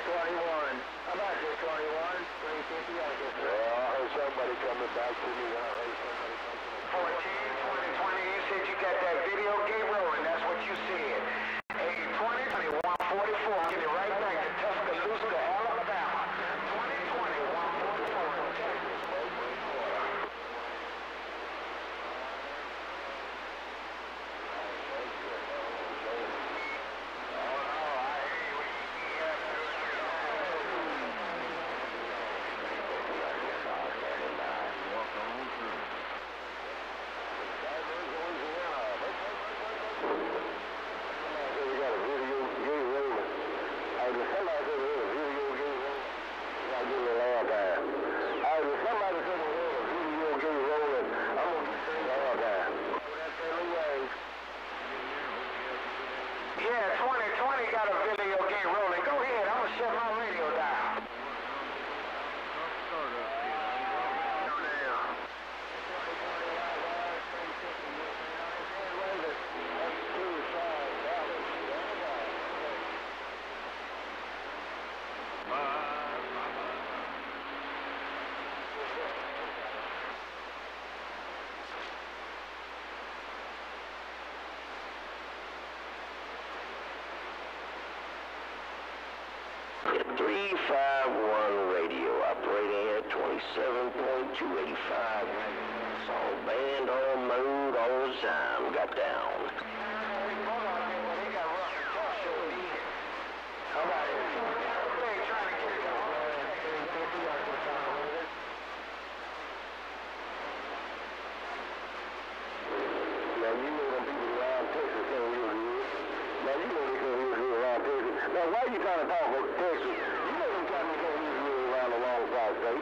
How about this 21? 350, I guess. Yeah, I heard somebody coming back to me. I heard somebody coming back. 14, 20, 20. You said you got that video gate rolling. That's what you said. Hey, 20, 20, 144. Get it right back to Tuscaloosa, Alabama. 20, 20, 144 in Texas. Yeah, 2020 got a video game rolling. Go ahead, I'm gonna shut my radio down. Radio operating at 27.285. It's all band, all mode, all the time. Got down. Now you know them people around Texas can't use it. Now you know they can't use it around Texas. Now why are you trying to talk about Texas? You know them guys can't use it around the long side state.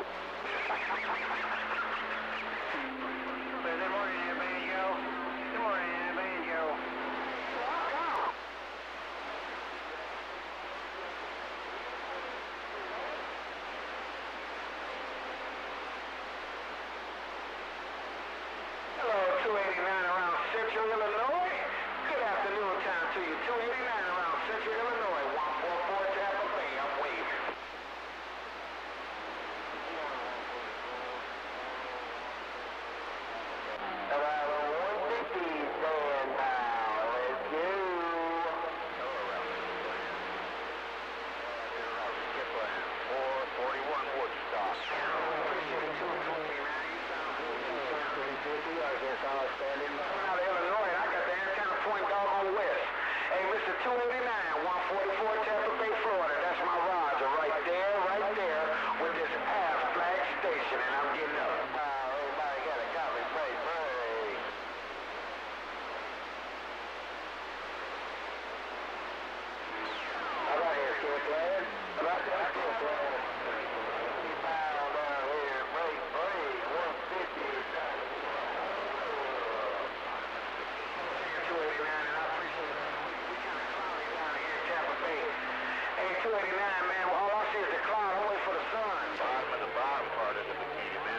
Good morning, Banjo. Good morning, Banjo. Hello, 289 around Central Illinois. Good afternoon time to you. 289 around Central Illinois. 144 Tampa Bay. I'm waving. About 150 stand by. Let's go. Skip line. 441 Woodstock. Appreciate 229. You sound good. 350. Arkansas standing. Coming out of Illinois. I got the antenna point doggone west. Hey, Mr. 289, 144 Tampa Bay, Florida. That's my Roger right there, with this half flag station, and I'm getting up. Everybody got a copy, break. How about here, skip flag? How about that, skip flag? Down here, break, 150. 289, and I appreciate it. Hey, 289, man, all I see is the cloud. I'm waiting for the sun. The bottom part of the bikini, man.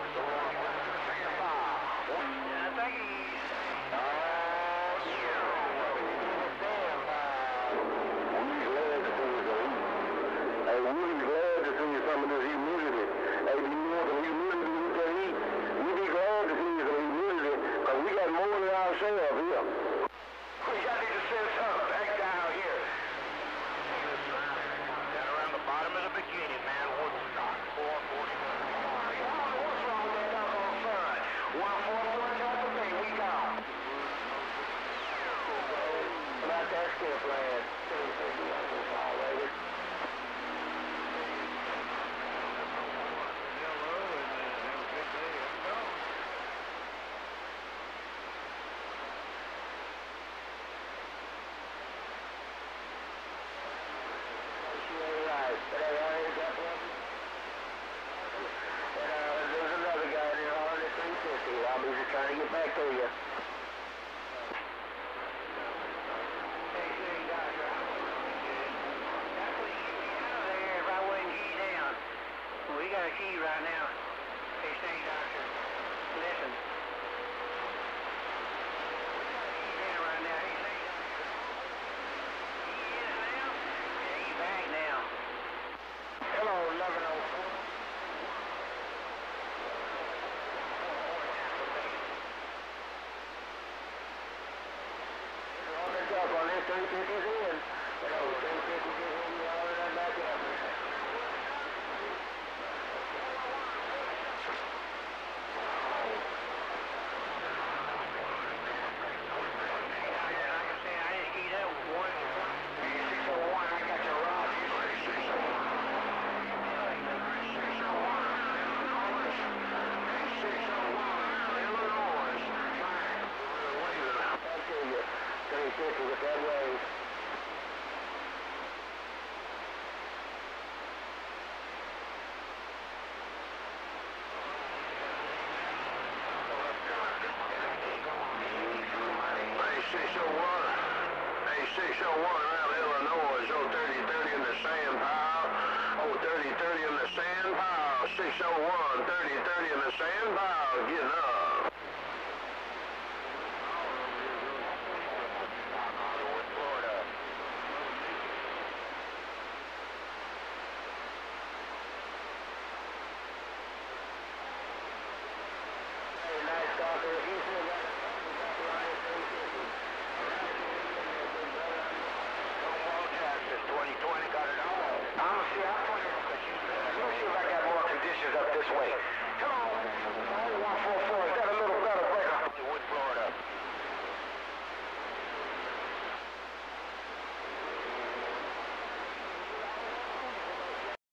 Yeah, thank you. Hey, we'll be glad to see some of this humidity. Hey, you know the humidity we can eat? We'll be glad to see some humidity, because we got more than our share up here. Y'all need to send something back down here. Down around the bottom of the bikini, man. Woodstock, 441. What's wrong with that doggone sun? 144 Tampa Bay, we gone. About that skip land. Already. There's another guy in here on the 350. I'll be just trying to get back to you. We got a key right now. Hey, say, doctor, listen. He's in right now. Hey, say, doctor. He is now? Yeah, he's back now. 350's in. You know, 350 just when you all that back up. With that wave. A601 out of Illinois, 03030 in the sand pile. 03030 in the sand pile. 601, 3030 in the sand pile. Getting up.